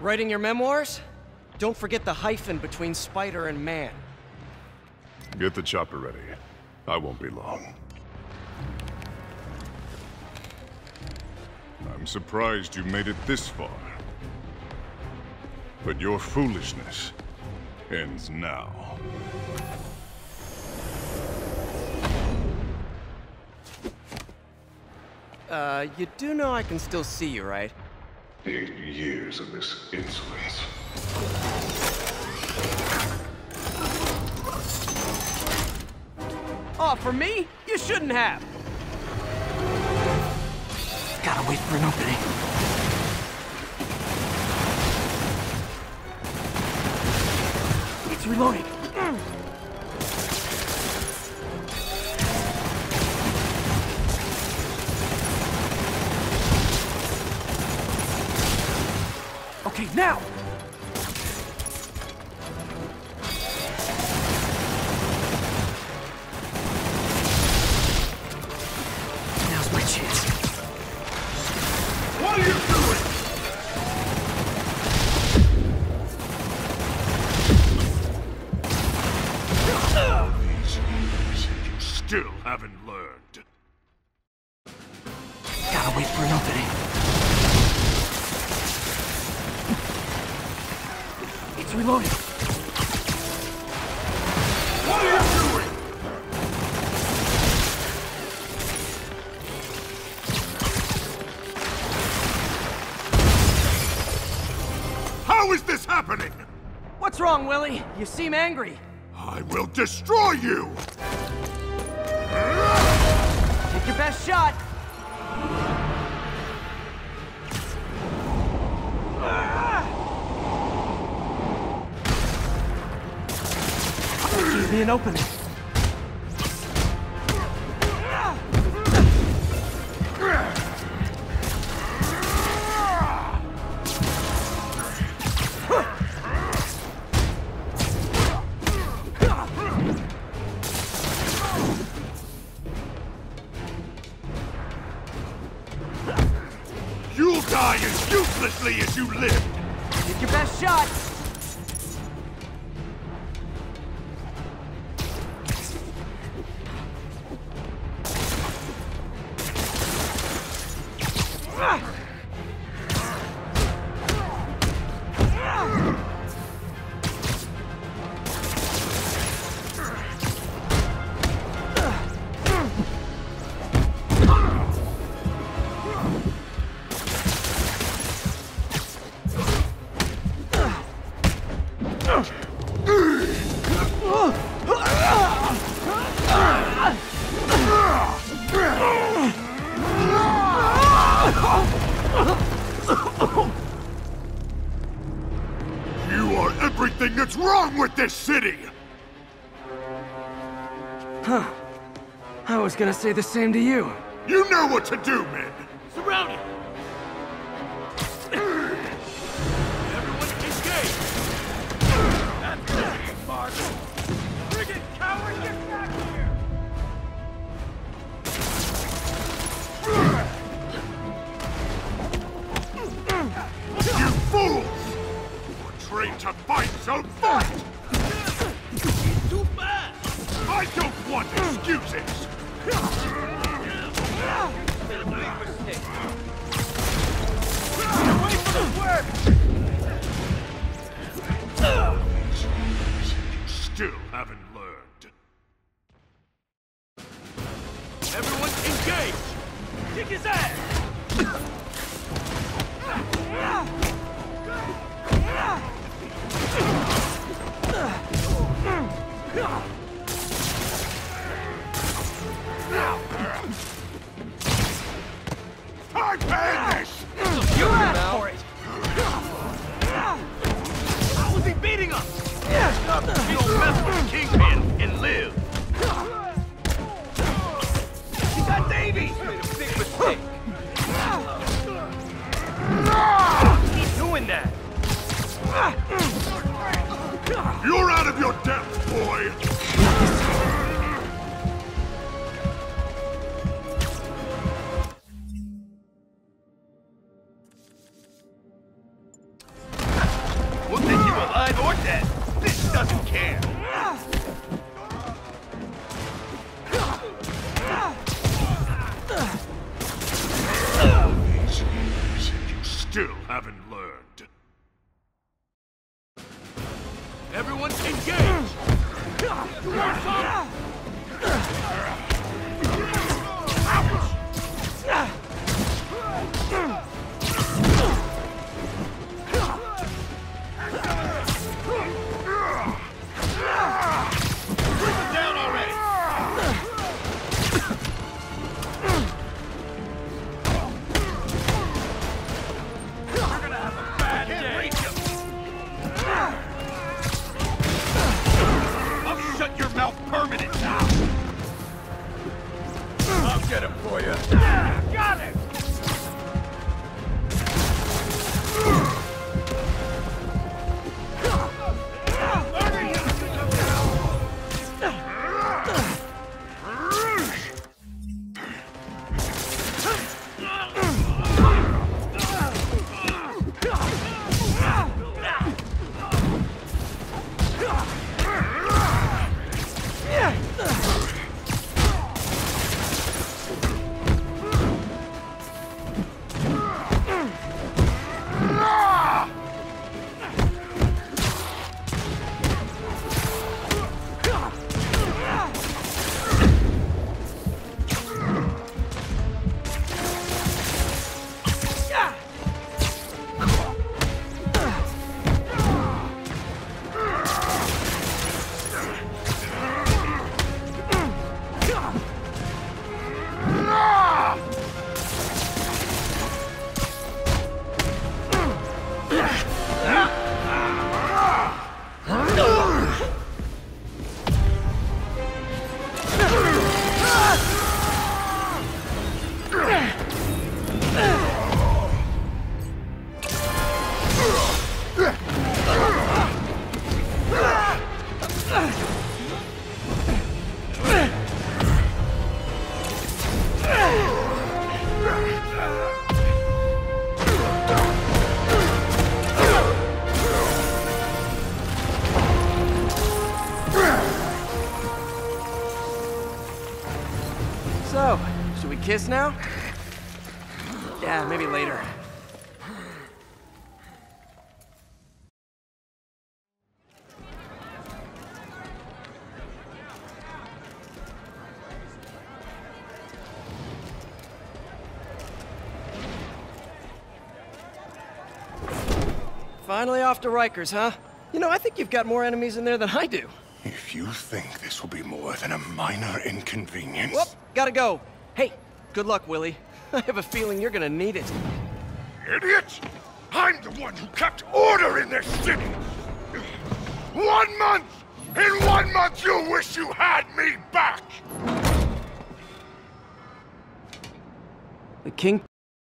Writing your memoirs? Don't forget the hyphen between spider and man. Get the chopper ready. I won't be long. I'm surprised you made it this far. But your foolishness ends now. You do know I can still see you, right? 8 years of this insolence. Oh, for me? You shouldn't have. Gotta wait for an opening. It's reloading. Okay, now! Now's my chance. What are you doing? All these years, you still haven't learned. Gotta wait for an opening. It's reloading. What are you doing? How is this happening? What's wrong, Willie? You seem angry. I will destroy you! Take your best shot. Give me an opening. You'll die as uselessly as you lived! Take your best shot. You are everything that's wrong with this city! Huh. I was gonna say the same to you. You know what to do, men! Surround it! Everyone engage! That's it, Mark! Bring it, coward! Get back here! You fools! You were trained to fight, so fight! Too fast! I don't want excuses! Wait for the work! You still haven't learned. Everyone engage! Kick his ass! Time alive or dead. This doesn't care. These years, and you still haven't learned. Everyone engage! You want some? Bring them down already! We're gonna have a bad day! I'll shut your mouth permanent now! I'll get him for you! Got it! So, should we kiss now? Yeah, maybe later. Finally off to Rikers, huh? You know, I think you've got more enemies in there than I do. If you think this will be more than a minor inconvenience... Whoop, gotta go. Hey, good luck, Willie. I have a feeling you're gonna need it. Idiot! I'm the one who kept order in this city! 1 month! In 1 month you'll wish you had me back! The King...